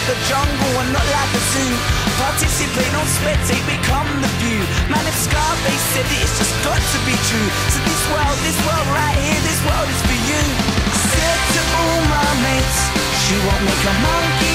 the jungle and not like a zoo. Participate, don't spectate, become the view. Man, if Scarface said it, it's just got to be true. So this world right here, this world is for you. Said to all my mates, she won't make a monkey